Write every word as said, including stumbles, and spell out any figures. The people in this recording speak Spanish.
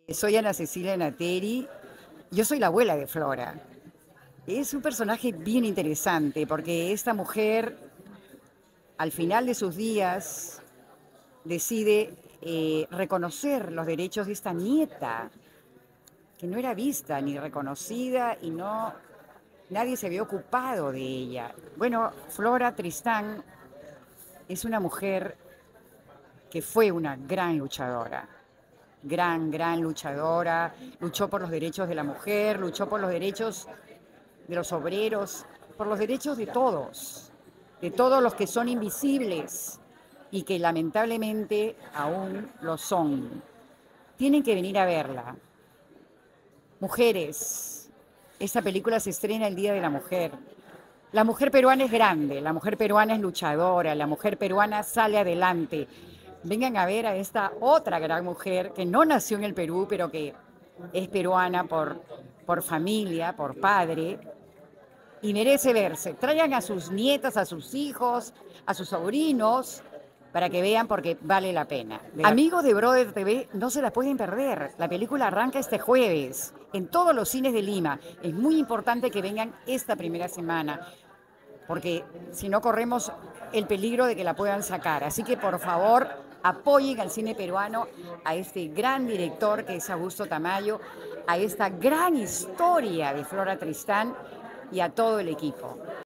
Soy Ana Cecilia Nateri, yo soy la abuela de Flora. Es un personaje bien interesante porque esta mujer, al final de sus días, decide eh, reconocer los derechos de esta nieta, que no era vista ni reconocida y no nadie se había ocupado de ella. Bueno, Flora Tristán es una mujer que fue una gran luchadora. Gran, gran luchadora, luchó por los derechos de la mujer, luchó por los derechos de los obreros, por los derechos de todos, de todos los que son invisibles y que lamentablemente aún lo son. Tienen que venir a verla. Mujeres, esta película se estrena el Día de la Mujer. La mujer peruana es grande, la mujer peruana es luchadora, la mujer peruana sale adelante. Vengan a ver a esta otra gran mujer que no nació en el Perú, pero que es peruana por, por familia, por padre, y merece verse. Traigan a sus nietas, a sus hijos, a sus sobrinos, para que vean porque vale la pena. Amigos de Brother T V, no se la pueden perder. La película arranca este jueves en todos los cines de Lima. Es muy importante que vengan esta primera semana, porque si no corremos el peligro de que la puedan sacar. Así que por favor apoyen al cine peruano, a este gran director que es Augusto Tamayo, a esta gran historia de Flora Tristán y a todo el equipo.